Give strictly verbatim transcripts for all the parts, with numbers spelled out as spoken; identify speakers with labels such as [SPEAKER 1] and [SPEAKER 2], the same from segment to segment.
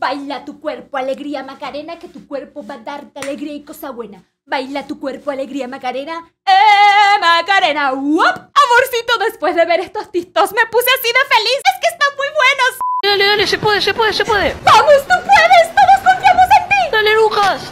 [SPEAKER 1] Baila tu cuerpo, alegría Macarena, que tu cuerpo va a darte alegría y cosa buena. Baila tu cuerpo, alegría Macarena. ¡Eh, Macarena! ¡Wop! Amorcito, después de ver estos tistos me puse así de feliz. Es que están muy buenos.
[SPEAKER 2] Dale, dale, se puede, se puede, se puede.
[SPEAKER 1] ¡Vamos, tú puedes! ¡Todos confiamos en ti!
[SPEAKER 2] Dale, Lucas.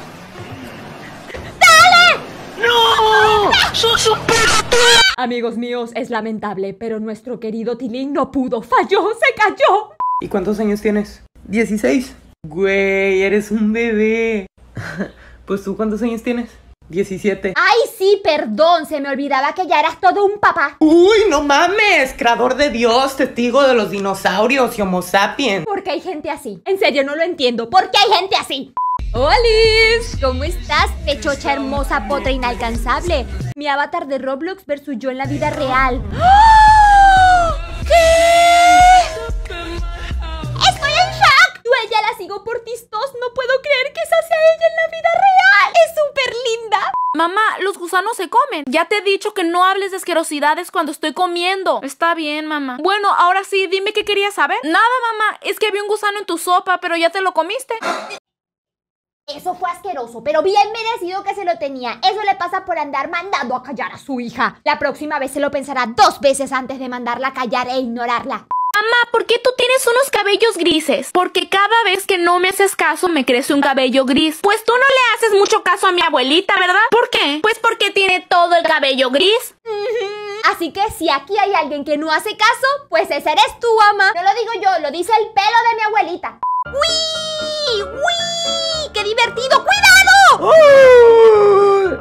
[SPEAKER 1] ¡Dale!
[SPEAKER 2] ¡No! ¡Sos un pelotudo!
[SPEAKER 1] Amigos míos, es lamentable, pero nuestro querido Tilín no pudo. Falló, se cayó.
[SPEAKER 3] ¿Y cuántos años tienes? ¿dieciséis? Güey, eres un bebé. Pues tú, ¿cuántos años tienes? diecisiete.
[SPEAKER 1] Ay, sí, perdón, se me olvidaba que ya eras todo un papá.
[SPEAKER 3] ¡Uy, no mames! Creador de Dios, testigo de los dinosaurios y Homo sapiens.
[SPEAKER 1] ¿Por qué hay gente así? En serio, no lo entiendo. ¿Por qué hay gente así? ¡Holis! ¿Cómo estás, pechocha hermosa, potra inalcanzable? Mi avatar de Roblox versus yo en la vida real. ¡Oh! ¿Qué? ¡Estoy en shock! Yo a ella la sigo por tistos. No puedo creer que esa sea ella en la vida real. ¡Es súper linda!
[SPEAKER 4] Mamá, los gusanos se comen. Ya te he dicho que no hables de asquerosidades cuando estoy comiendo. Está bien, mamá. Bueno, ahora sí, dime qué querías saber. Nada, mamá, es que había un gusano en tu sopa, pero ya te lo comiste.
[SPEAKER 1] Eso fue asqueroso, pero bien merecido que se lo tenía. Eso le pasa por andar mandando a callar a su hija. La próxima vez se lo pensará dos veces antes de mandarla a callar e ignorarla.
[SPEAKER 4] Mamá, ¿por qué tú tienes unos cabellos grises? Porque cada vez que no me haces caso me crece un cabello gris. Pues tú no le haces mucho caso a mi abuelita, ¿verdad? ¿Por qué? Pues porque tiene todo el cabello gris.
[SPEAKER 1] Mm-hmm. Así que si aquí hay alguien que no hace caso, pues ese eres tú, mamá. No lo digo yo, lo dice el pelo de mi abuelita. ¡Uy! ¡Uy! ¡Qué divertido! ¡Cuidado! ¡Oh!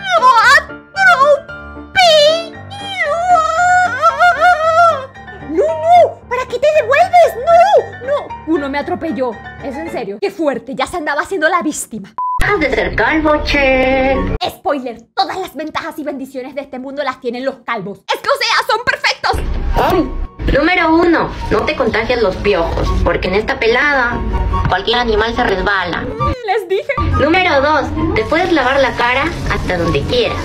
[SPEAKER 1] ¡No, no! ¿Para qué te devuelves? ¡No! ¡No! Uno me atropelló. ¿Es en serio? ¡Qué fuerte! Ya se andaba haciendo la víctima.
[SPEAKER 5] Has de ser calvo, che.
[SPEAKER 1] Spoiler, todas las ventajas y bendiciones de este mundo las tienen los calvos. Es que, o sea, son perfectos.
[SPEAKER 5] Ay, número uno, no te contagias los piojos, porque en esta pelada cualquier animal se resbala.
[SPEAKER 1] Les dije.
[SPEAKER 5] Número dos, te puedes lavar la cara hasta donde quieras.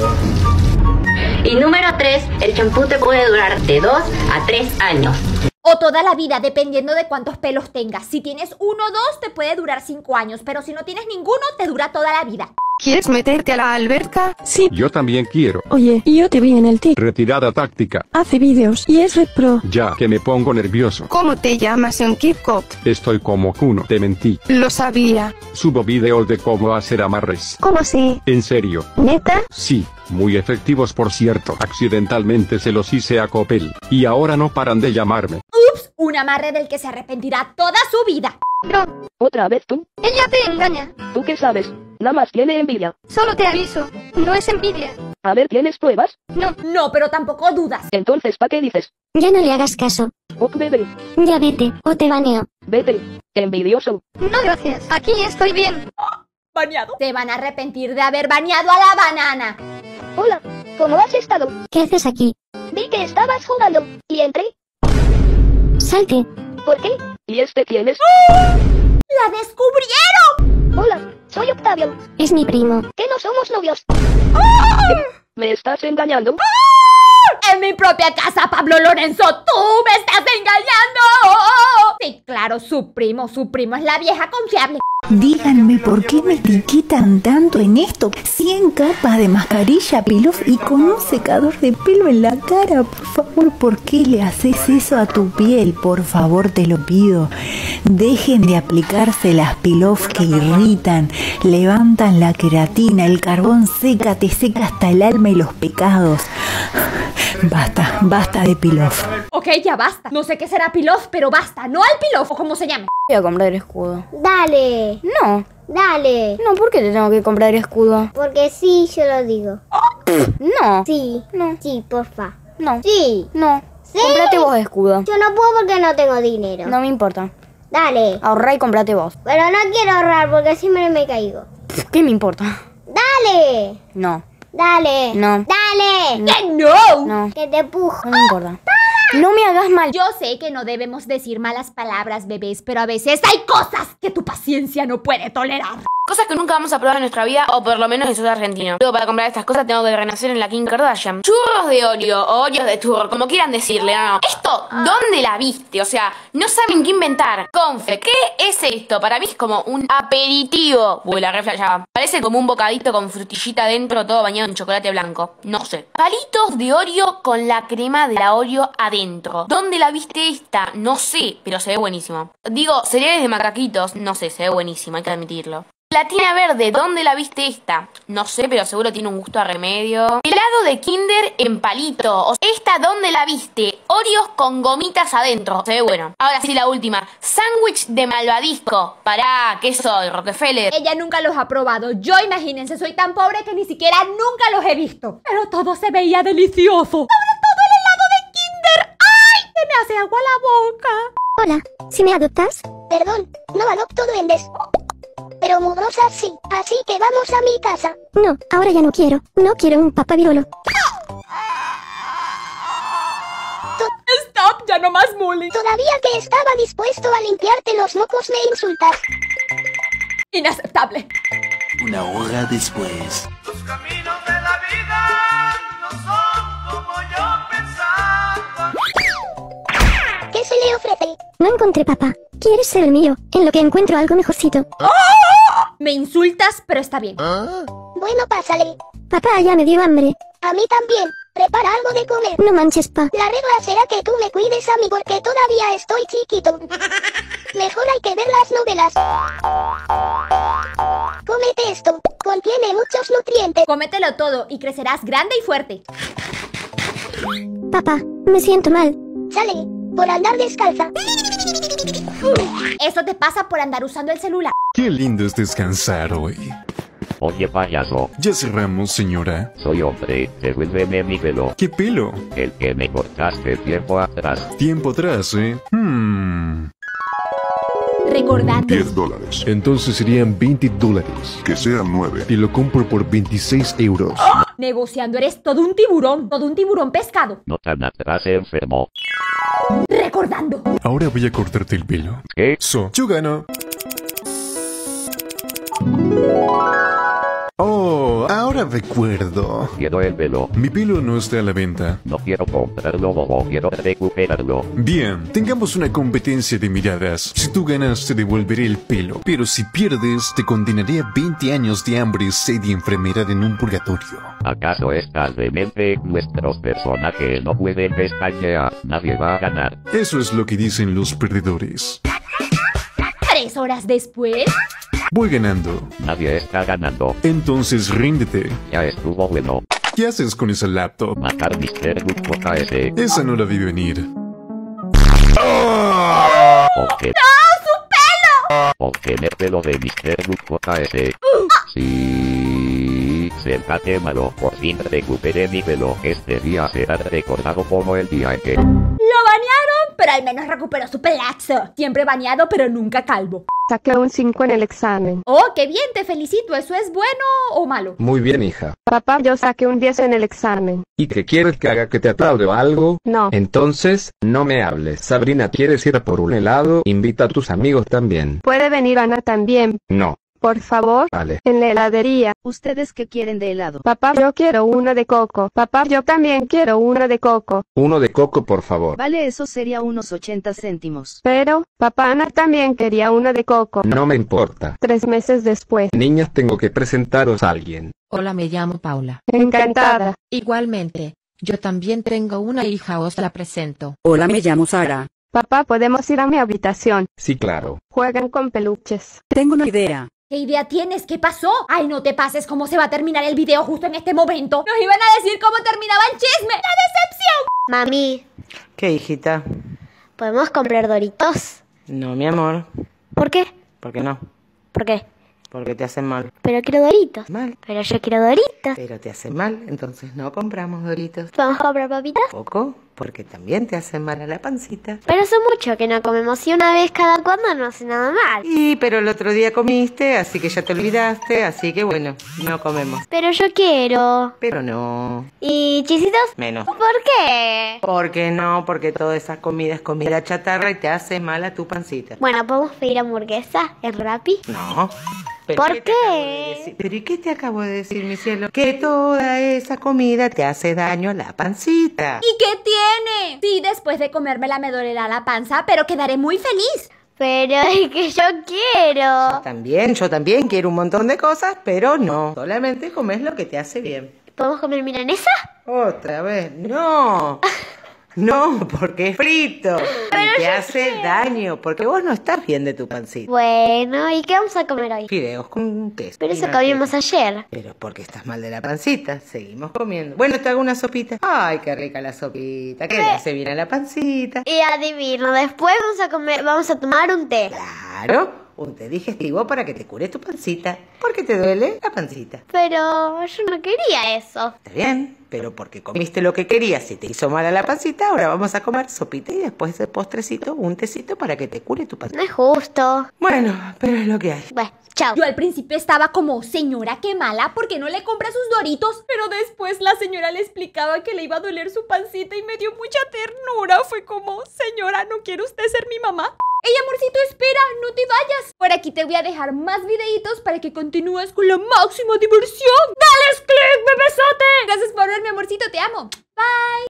[SPEAKER 5] Y número tres, el champú te puede durar de dos a tres años.
[SPEAKER 1] O toda la vida, dependiendo de cuántos pelos tengas. Si tienes uno o dos, te puede durar cinco años. Pero si no tienes ninguno, te dura toda la vida.
[SPEAKER 6] ¿Quieres meterte a la alberca? Sí.
[SPEAKER 7] Yo también quiero.
[SPEAKER 6] Oye, yo te vi en el TikTok.
[SPEAKER 7] Retirada táctica.
[SPEAKER 6] Hace vídeos y es Red Pro.
[SPEAKER 7] Ya, que me pongo nervioso.
[SPEAKER 6] ¿Cómo te llamas en TikTok?
[SPEAKER 7] Estoy como Kuno, te mentí.
[SPEAKER 6] Lo sabía.
[SPEAKER 7] Subo videos de cómo hacer amarres.
[SPEAKER 6] ¿Cómo sé?
[SPEAKER 7] ¿En serio?
[SPEAKER 6] ¿Neta?
[SPEAKER 7] Sí, muy efectivos por cierto. Accidentalmente se los hice a Copel. Y ahora no paran de llamarme.
[SPEAKER 1] Ups, un amarre del que se arrepentirá toda su vida.
[SPEAKER 8] No. ¿Otra vez tú?
[SPEAKER 6] Ella te engaña.
[SPEAKER 8] ¿Tú qué sabes? Nada más tiene envidia.
[SPEAKER 6] Solo te aviso. No es envidia.
[SPEAKER 8] A ver, ¿tienes pruebas?
[SPEAKER 6] No.
[SPEAKER 1] No, pero tampoco dudas.
[SPEAKER 8] Entonces, ¿para qué dices?
[SPEAKER 9] Ya no le hagas caso.
[SPEAKER 8] Ok, bebé.
[SPEAKER 9] Ya vete, o te baneo.
[SPEAKER 8] Vete. Envidioso.
[SPEAKER 6] No, gracias. Aquí estoy bien.
[SPEAKER 1] Baneado. Se van a arrepentir de haber baneado a la banana.
[SPEAKER 8] Hola. ¿Cómo has estado?
[SPEAKER 9] ¿Qué haces aquí?
[SPEAKER 8] Vi que estabas jugando. Y entré.
[SPEAKER 9] Salte.
[SPEAKER 8] ¿Por qué? ¿Y este quién es?
[SPEAKER 1] ¡La descubrieron!
[SPEAKER 8] Hola. Soy Octavio.
[SPEAKER 9] Es mi primo.
[SPEAKER 8] ¿Que no somos novios?
[SPEAKER 1] ¡Oh!
[SPEAKER 8] ¿Me estás engañando?
[SPEAKER 1] ¡Oh! En mi propia casa, Pablo Lorenzo, tú me estás engañando. Sí, claro, su primo, su primo es la vieja confiable.
[SPEAKER 10] Díganme por qué me etiquetan tanto en esto. cien capas de mascarilla, Pilaf y con un secador de pelo en la cara. Por favor, ¿por qué le haces eso a tu piel? Por favor, te lo pido. Dejen de aplicarse las Pilaf que irritan, levantan la queratina, el carbón seca, te seca hasta el alma y los pecados. Basta, basta de Pilaf.
[SPEAKER 1] Ok, ya basta. No sé qué será Pilaf, pero basta. No al Pilaf, o como se llame.
[SPEAKER 4] Voy a comprar escudo.
[SPEAKER 11] Dale.
[SPEAKER 4] No.
[SPEAKER 11] Dale.
[SPEAKER 4] No, ¿por qué te tengo que comprar escudo?
[SPEAKER 11] Porque sí, yo lo digo.
[SPEAKER 4] No.
[SPEAKER 11] Sí.
[SPEAKER 4] No.
[SPEAKER 11] Sí, porfa.
[SPEAKER 4] No.
[SPEAKER 11] Sí.
[SPEAKER 4] No.
[SPEAKER 11] Sí.
[SPEAKER 4] Cómprate vos escudo.
[SPEAKER 11] Yo no puedo porque no tengo dinero.
[SPEAKER 4] No me importa.
[SPEAKER 11] Dale.
[SPEAKER 4] Ahorra y cómprate vos.
[SPEAKER 11] Pero no quiero ahorrar porque siempre me caigo.
[SPEAKER 4] ¿Qué me importa?
[SPEAKER 11] Dale.
[SPEAKER 4] No.
[SPEAKER 11] Dale.
[SPEAKER 4] No.
[SPEAKER 11] Dale.
[SPEAKER 4] No.
[SPEAKER 1] ¡Que no!
[SPEAKER 4] No.
[SPEAKER 11] Que te empujo.
[SPEAKER 4] No me importa. No me hagas mal.
[SPEAKER 1] Yo sé que no debemos decir malas palabras, bebés, pero a veces hay cosas que tu paciencia no puede tolerar.
[SPEAKER 4] cosas que nunca vamos a probar en nuestra vida, o por lo menos eso es argentino. Luego para comprar estas cosas tengo que renacer en la Kim Kardashian. Churros de Oreo, o Oreos de churro, como quieran decirle, no, no. Esto, ¿dónde la viste? O sea, no saben qué inventar. Confe, ¿qué es esto? Para mí es como un aperitivo. Uy, la reflejaba. Parece como un bocadito con frutillita adentro, todo bañado en chocolate blanco. No sé. Palitos de Oreo con la crema de la Oreo adentro. ¿Dónde la viste esta? No sé, pero se ve buenísimo. Digo, cereales de macaquitos, no sé, se ve buenísimo, hay que admitirlo. Gelatina verde, ¿dónde la viste esta? No sé, pero seguro tiene un gusto a remedio. Helado de Kinder en palito. O sea, ¿esta dónde la viste? Oreos con gomitas adentro. Se ve bueno. Ahora sí, la última. Sándwich de malvadisco. Pará, ¿qué soy? Rockefeller.
[SPEAKER 1] Ella nunca los ha probado. Yo, imagínense, soy tan pobre que ni siquiera nunca los he visto. Pero todo se veía delicioso. Sobre todo el helado de Kinder. ¡Ay! Se me hace agua la boca.
[SPEAKER 9] Hola, ¿sí me adoptas?
[SPEAKER 8] Perdón, no adopto duendes. Pero mugrosas sí, así que vamos a mi casa.
[SPEAKER 9] No, ahora ya no quiero. No quiero un papá virolo.
[SPEAKER 1] Stop, ya no más bullying.
[SPEAKER 8] Todavía que estaba dispuesto a limpiarte los mocos me insultas.
[SPEAKER 1] Inaceptable.
[SPEAKER 12] Una hora después.
[SPEAKER 13] Los caminos de la vida no son como yo pensaba.
[SPEAKER 8] ¿Qué se le ofrece?
[SPEAKER 9] No encontré papá. ¿Quieres ser el mío? En lo que encuentro algo mejorcito.
[SPEAKER 1] ¡Oh! Me insultas, pero está bien.
[SPEAKER 8] ¿Ah? Bueno, pásale.
[SPEAKER 9] Papá, ya me dio hambre.
[SPEAKER 8] A mí también. Prepara algo de comer.
[SPEAKER 9] No manches, pa.
[SPEAKER 8] La regla será que tú me cuides a mí porque todavía estoy chiquito. Mejor hay que ver las novelas. Cómete esto. Contiene muchos nutrientes.
[SPEAKER 1] Cómetelo todo y crecerás grande y fuerte.
[SPEAKER 9] Papá, me siento mal.
[SPEAKER 8] Sale, por andar descalza.
[SPEAKER 1] Eso te pasa por andar usando el celular.
[SPEAKER 14] Qué lindo es descansar hoy.
[SPEAKER 15] Oye, payaso.
[SPEAKER 14] Ya cerramos, señora.
[SPEAKER 15] Soy hombre, devuélveme mi pelo.
[SPEAKER 14] ¿Qué pelo?
[SPEAKER 15] El que me cortaste tiempo atrás.
[SPEAKER 14] Tiempo atrás, ¿eh? Hmm.
[SPEAKER 1] Recordad.
[SPEAKER 16] diez dólares.
[SPEAKER 14] Entonces serían veinte dólares.
[SPEAKER 16] Que sean nueve.
[SPEAKER 14] Y lo compro por veintiséis euros.
[SPEAKER 1] ¡Oh! Negociando eres todo un tiburón. Todo un tiburón pescado.
[SPEAKER 15] No tan atrás, enfermo.
[SPEAKER 1] Recordando.
[SPEAKER 14] Ahora voy a cortarte el pelo.
[SPEAKER 15] ¿Qué?
[SPEAKER 14] So, yo gano. Oh, ahora recuerdo.
[SPEAKER 15] Quiero el pelo.
[SPEAKER 14] Mi pelo no está a la venta.
[SPEAKER 15] No quiero comprarlo, bobo, quiero recuperarlo.
[SPEAKER 14] Bien, tengamos una competencia de miradas. Si tú ganas, te devolveré el pelo. Pero si pierdes, te condenaré a veinte años de hambre, sed y enfermedad en un purgatorio.
[SPEAKER 15] ¿Acaso es tal demente? Nuestros personajes no pueden pestañear. Nadie va a ganar.
[SPEAKER 14] Eso es lo que dicen los perdedores.
[SPEAKER 1] Tres horas después.
[SPEAKER 14] Voy ganando.
[SPEAKER 15] Nadie está ganando.
[SPEAKER 14] Entonces ríndete.
[SPEAKER 15] Ya estuvo bueno.
[SPEAKER 14] ¿Qué haces con esa laptop?
[SPEAKER 15] Matar mister J S.
[SPEAKER 14] Esa no la vi venir.
[SPEAKER 15] ¡Oh! Okay.
[SPEAKER 1] ¡No, su pelo!
[SPEAKER 15] Obtener pelo de mister J S. Sí. Cércate, malo. Por fin recuperé mi pelo. Este día será recordado como el día en que...
[SPEAKER 1] Lo banearon, pero al menos recuperó su pelazo. Siempre baneado, pero nunca calvo.
[SPEAKER 17] Saqué un cinco en el examen.
[SPEAKER 1] Oh, qué bien, te felicito. ¿Eso es bueno o malo?
[SPEAKER 18] Muy bien, hija.
[SPEAKER 17] Papá, yo saqué un diez en el examen.
[SPEAKER 18] ¿Y qué quieres que haga, que te aplaude o algo?
[SPEAKER 17] No.
[SPEAKER 18] Entonces, no me hables. Sabrina, ¿quieres ir por un helado? Invita a tus amigos también.
[SPEAKER 17] ¿Puede venir Ana también?
[SPEAKER 18] No.
[SPEAKER 17] Por favor.
[SPEAKER 18] Vale.
[SPEAKER 17] En la heladería.
[SPEAKER 19] ¿Ustedes qué quieren de helado?
[SPEAKER 17] Papá, yo quiero uno de coco. Papá, yo también quiero uno de coco.
[SPEAKER 18] Uno de coco, por favor.
[SPEAKER 19] Vale, eso sería unos ochenta céntimos.
[SPEAKER 17] Pero, papá, Ana también quería uno de coco.
[SPEAKER 18] No me importa.
[SPEAKER 17] Tres meses después.
[SPEAKER 18] Niñas, tengo que presentaros a alguien.
[SPEAKER 20] Hola, me llamo Paula.
[SPEAKER 17] Encantada.
[SPEAKER 20] Igualmente. Yo también tengo una hija, os la presento.
[SPEAKER 21] Hola, me llamo Sara.
[SPEAKER 17] Papá, ¿podemos ir a mi habitación?
[SPEAKER 18] Sí, claro.
[SPEAKER 17] Juegan con peluches.
[SPEAKER 21] Tengo una idea.
[SPEAKER 1] ¿Qué idea tienes? ¿Qué pasó? Ay, no te pases, ¿cómo se va a terminar el video justo en este momento? Nos iban a decir cómo terminaba el chisme. ¡La decepción!
[SPEAKER 3] Mami. ¿Qué, hijita?
[SPEAKER 11] ¿Podemos comprar Doritos?
[SPEAKER 3] No, mi amor.
[SPEAKER 11] ¿Por qué?
[SPEAKER 3] ¿Por qué no?
[SPEAKER 11] ¿Por qué?
[SPEAKER 3] Porque te hacen mal.
[SPEAKER 11] Pero quiero Doritos.
[SPEAKER 3] Mal.
[SPEAKER 11] Pero yo quiero Doritos.
[SPEAKER 3] Pero te hacen mal, entonces no compramos Doritos.
[SPEAKER 11] ¿Podemos comprar papitas?
[SPEAKER 3] Poco, porque también te hacen mal a la pancita.
[SPEAKER 11] Pero hace mucho que no comemos y una vez cada cuando no hace nada mal.
[SPEAKER 3] Y pero el otro día comiste, así que ya te olvidaste, así que bueno, no comemos.
[SPEAKER 11] Pero yo quiero.
[SPEAKER 3] Pero no.
[SPEAKER 11] ¿Y chisitos?
[SPEAKER 3] Menos.
[SPEAKER 11] ¿Por qué?
[SPEAKER 3] Porque no, porque toda esa comida es comida chatarra y te hace mal a tu pancita.
[SPEAKER 11] Bueno, ¿podemos pedir hamburguesa en Rappi?
[SPEAKER 3] No. ¿Pero
[SPEAKER 11] ¿Por
[SPEAKER 3] qué? te acabo de
[SPEAKER 11] qué?
[SPEAKER 3] decir? ¿Pero y qué te acabo de decir, mi cielo? Que toda esa comida te hace daño a la pancita.
[SPEAKER 1] ¿Y qué tiene? Sí, después de comérmela me dolerá la panza, pero quedaré muy feliz.
[SPEAKER 11] Pero es que yo quiero.
[SPEAKER 3] También, yo también quiero un montón de cosas, pero no. Solamente comes lo que te hace bien.
[SPEAKER 11] ¿Podemos comer milanesa?
[SPEAKER 3] Otra vez, no. No, porque es frito. Y te hace daño, porque vos no estás bien de tu pancita.
[SPEAKER 11] Bueno, ¿y qué vamos a comer hoy?
[SPEAKER 3] Fideos con queso.
[SPEAKER 11] Pero
[SPEAKER 3] y
[SPEAKER 11] eso
[SPEAKER 3] manteca.
[SPEAKER 11] comimos ayer.
[SPEAKER 3] Pero porque estás mal de la pancita. Seguimos comiendo. Bueno, te hago una sopita. Ay, qué rica la sopita. ¿Qué le hace bien a la pancita?
[SPEAKER 11] Y adivino, después vamos a comer, vamos a tomar un té.
[SPEAKER 3] Claro. Un té digestivo para que te cure tu pancita. Porque te duele la pancita.
[SPEAKER 11] Pero yo no quería eso.
[SPEAKER 3] Está bien, pero porque comiste lo que querías y te hizo mal a la pancita, ahora vamos a comer sopita y después de postrecito un tecito para que te cure tu pancita.
[SPEAKER 11] No es justo.
[SPEAKER 3] Bueno, pero es lo que hay.
[SPEAKER 11] Bueno, chao.
[SPEAKER 1] Yo al principio estaba como, señora, qué mala, ¿por qué no le compra sus Doritos? Pero después la señora le explicaba que le iba a doler su pancita y me dio mucha ternura. Fue como, señora, ¿no quiere usted ser mi mamá? ¡Ey, amorcito, espera! ¡No te vayas! Por aquí te voy a dejar más videitos para que continúes con la máxima diversión. ¡Dale click, bebesote! Gracias por verme, amorcito, te amo. Bye.